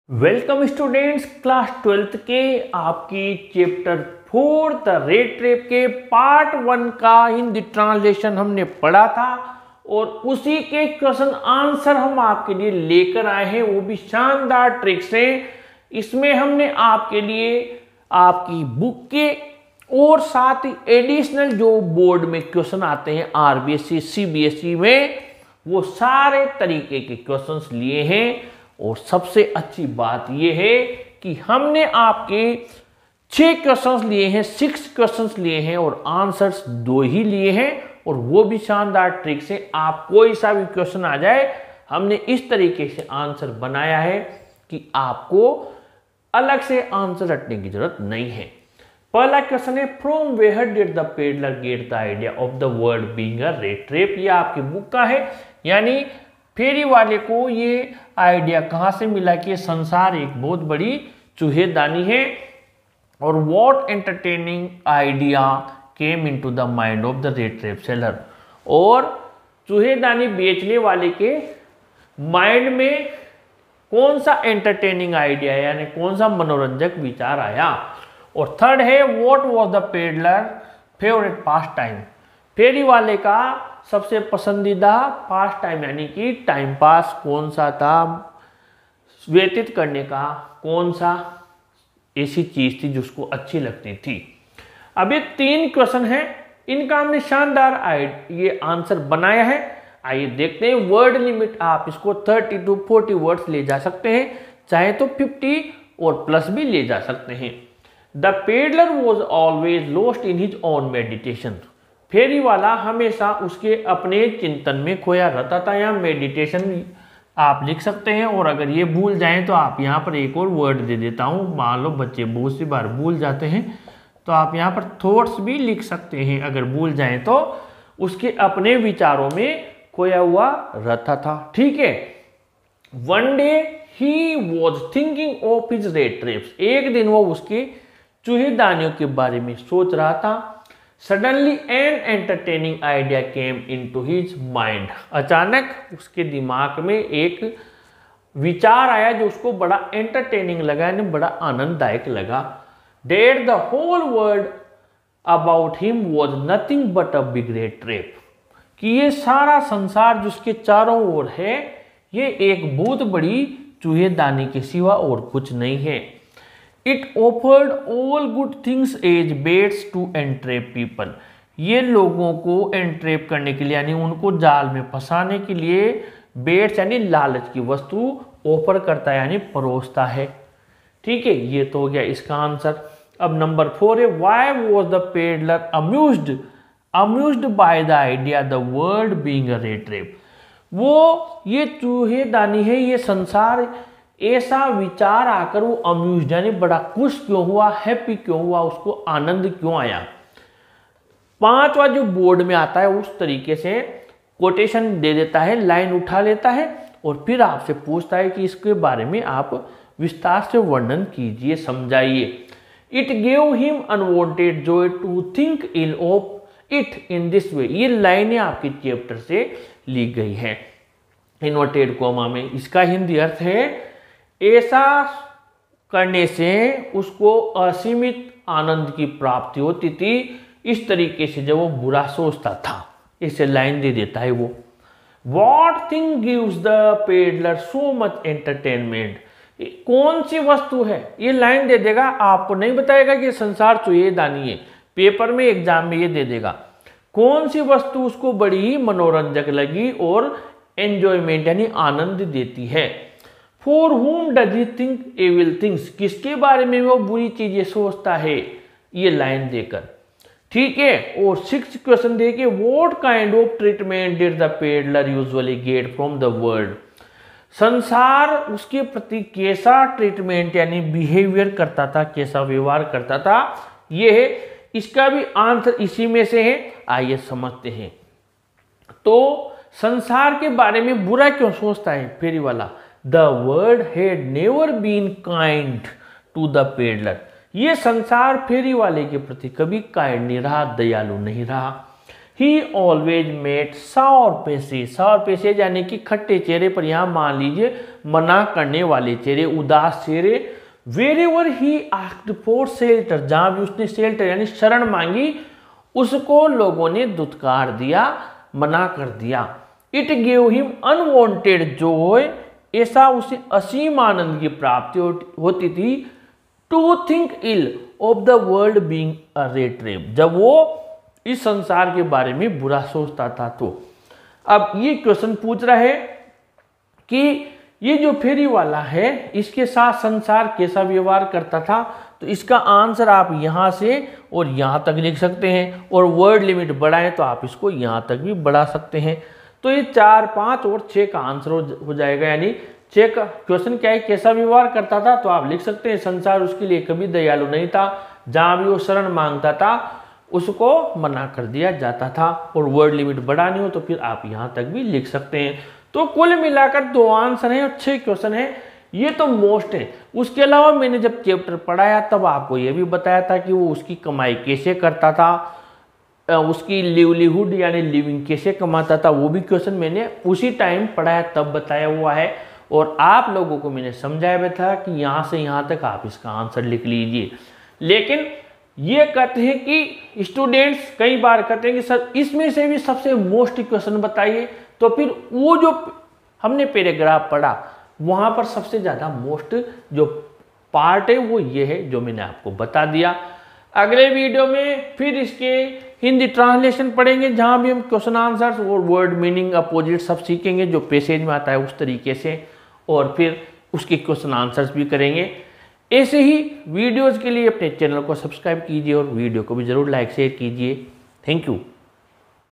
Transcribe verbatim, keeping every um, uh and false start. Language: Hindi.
वेलकम स्टूडेंट्स, क्लास ट्वेल्थ के आपकी chapter four the rat trap के पार्ट वन का हिंदी ट्रांसलेशन हमने पढ़ा था और उसी के क्वेश्चन आंसर हम आपके लिए लेकर आए हैं, वो भी शानदार ट्रिक से। इसमें हमने आपके लिए आपकी बुक के और साथ ही एडिशनल जो बोर्ड में क्वेश्चन आते हैं आरबीएसई सीबीएसई में, वो सारे तरीके के क्वेश्चंस लिए हैं। और सबसे अच्छी बात यह है कि हमने आपके छह क्वेश्चंस लिए हैं, सिक्स क्वेश्चंस लिए हैं और आंसर्स दो ही लिए हैं, और वो भी शानदार ट्रिक से। आप कोई सा भी क्वेश्चन आ जाए, हमने इस तरीके से आंसर बनाया है कि आपको अलग से आंसर रटने की जरूरत नहीं है। पहला क्वेश्चन है, from where did the peddler get the idea of the world being a rat trap. ये आपकी बुक का है, यानी फेरी वाले को ये आइडिया कहाँ से मिला कि संसार एक बहुत बड़ी चूहेदानी है। और what entertaining idea came into the mind of the rat trap seller. और चूहेदानी बेचने वाले के माइंड में कौन सा एंटरटेनिंग आइडिया यानी कौन सा मनोरंजक विचार आया। और थर्ड है, what was the peddler favourite pastime. फेरी वाले का सबसे पसंदीदा पास टाइम यानी कि टाइम पास कौन सा था, व्यतीत करने का कौन सा ऐसी चीज थी जिसको अच्छी लगती थी। अब ये तीन क्वेश्चन हैं, इनका हमने शानदार ये आंसर बनाया है। आइए देखते हैं। वर्ड लिमिट आप इसको थर्टी टू फोर्टी वर्ड्स ले जा सकते हैं, चाहे तो फिफ्टी और प्लस भी ले जा सकते हैं। The peddler was always lost in his own meditation. फेरी वाला हमेशा उसके अपने चिंतन में खोया रहता था, या मेडिटेशन आप लिख सकते हैं। और अगर ये भूल जाएं तो आप यहाँ पर एक और वर्ड दे देता हूँ। मान लो बच्चे बहुत सी बार भूल जाते हैं, तो आप यहाँ पर थॉट्स भी लिख सकते हैं। अगर भूल जाएं तो उसके अपने विचारों में खोया हुआ रहता था। ठीक है। One day he was thinking of his rat traps. एक दिन वो उसके चूहेदानियों के बारे में सोच रहा था। Suddenly an entertaining idea came into his mind. अचानक उसके दिमाग में एक विचार आया जो उसको बड़ा एंटरटेनिंग लगा, यानी बड़ा आनंददायक लगा। That the whole world about him was nothing but a big rat trap. कि ये सारा संसार जिसके चारों ओर है, ये एक बहुत बड़ी चूहेदानी के सिवा और कुछ नहीं है। It offered all good things as baits to entrap people. ये लोगों को एंट्रेप करने के लिए यानी उनको जाल में फंसाने के लिए बेट्स यानी लालच की वस्तु ऑफर करता है यानी परोसता है। ठीक है, ये तो हो गया इसका आंसर। अब नंबर फोर है, why was the peddler amused amused by the idea the world being a rat trap. वो ये चूहेदानी है, ये संसार ऐसा विचार आकर वो अम्यूज यानी बड़ा खुश क्यों हुआ, हैप्पी क्यों हुआ, उसको आनंद क्यों आया। पांचवा जो बोर्ड में आता है उस तरीके से कोटेशन दे देता है, लाइन उठा लेता है और फिर आपसे पूछता है कि इसके बारे में आप विस्तार से वर्णन कीजिए, समझाइए। It gave him unwonted joy to think ill of it in this way. ये लाइनें आपके चैप्टर से ली गई है इन्वर्टेड कोमा में। इसका हिंदी अर्थ है, ऐसा करने से उसको असीमित आनंद की प्राप्ति होती थी, इस तरीके से जब वो बुरा सोचता था। इसे लाइन दे देता है वो। What thing gives the peddler so much entertainment? कौन सी वस्तु है, ये लाइन दे देगा, आपको नहीं बताएगा कि संसार चूहेदानी है। पेपर में एग्जाम में ये दे देगा कौन सी वस्तु उसको बड़ी ही मनोरंजक लगी और एंजॉयमेंट यानी आनंद देती है। For whom does he think evil things? किसके बारे में वो बुरी चीजें सोचता है, ये लाइन देकर। ठीक है। और सिक्स क्वेश्चन देखिए, what kind of treatment did the peddler usually get from the world. संसार उसके प्रति कैसा ट्रीटमेंट यानी बिहेवियर करता था, कैसा व्यवहार करता था, ये है। इसका भी आंसर इसी में से है, आइए समझते हैं। तो संसार के बारे में बुरा क्यों सोचता है फेरी वाला। The world had never been kind to the peddler. ये संसार फेरी वाले के प्रति कभी काइंड नहीं रहा, दयालु नहीं रहा। He always met sour faces. Sour faces यानी कि खट्टे चेहरे पर, यहाँ मान लीजिए मना करने वाले चेहरे, उदास चेहरे। Wherever he asked for shelter, जहां भी उसने शेल्टर यानी शरण मांगी उसको लोगों ने दुत्कार दिया, मना कर दिया। It gave him unwonted joy, ऐसा उसे असीम आनंद की प्राप्ति होती थी। To think ill of the world being a rat trap, जब वो इस संसार के बारे में बुरा सोचता था। तो अब ये क्वेश्चन पूछ रहा है कि ये जो फेरी वाला है इसके साथ संसार कैसा व्यवहार करता था। तो इसका आंसर आप यहाँ से और यहाँ तक लिख सकते हैं, और वर्ड लिमिट बढ़ाएं तो आप इसको यहाँ तक भी बढ़ा सकते हैं। तो ये चार, पाँच और छः का आंसर हो जाएगा। यानी छः का क्वेश्चन क्या है, कैसा व्यवहार करता था, तो आप लिख सकते हैं संसार उसके लिए कभी दयालु नहीं था, जहाँ भी वो शरण मांगता था उसको मना कर दिया जाता था। और वर्ड लिमिट बढ़ानी हो तो फिर आप यहाँ तक भी लिख सकते हैं। तो कुल मिलाकर दो आंसर हैं और छः क्वेश्चन है, ये तो मोस्ट है। उसके अलावा मैंने जब चैप्टर पढ़ाया तब आपको ये भी बताया था कि वो उसकी कमाई कैसे करता था, उसकी लिवलीहुड यानी लिविंग कैसे कमाता था, वो भी क्वेश्चन मैंने उसी टाइम पढ़ाया तब बताया हुआ है। और आप लोगों को मैंने समझाया भी था कि यहाँ से यहाँ तक आप इसका आंसर लिख लीजिए। लेकिन ये कहते हैं कि स्टूडेंट्स कई बार कहते हैं कि सर इसमें से भी सबसे मोस्ट क्वेश्चन बताइए, तो फिर वो जो हमने पैराग्राफ पढ़ा वहाँ पर सबसे ज़्यादा मोस्ट जो पार्ट है वो ये है जो मैंने आपको बता दिया। अगले वीडियो में फिर इसके हिंदी ट्रांसलेशन पढ़ेंगे, जहाँ भी हम क्वेश्चन आंसर्स और वर्ड मीनिंग अपोजिट सब सीखेंगे जो पैसेज में आता है उस तरीके से, और फिर उसके क्वेश्चन आंसर्स भी करेंगे। ऐसे ही वीडियोज़ के लिए अपने चैनल को सब्सक्राइब कीजिए और वीडियो को भी ज़रूर लाइक शेयर कीजिए। Thank you.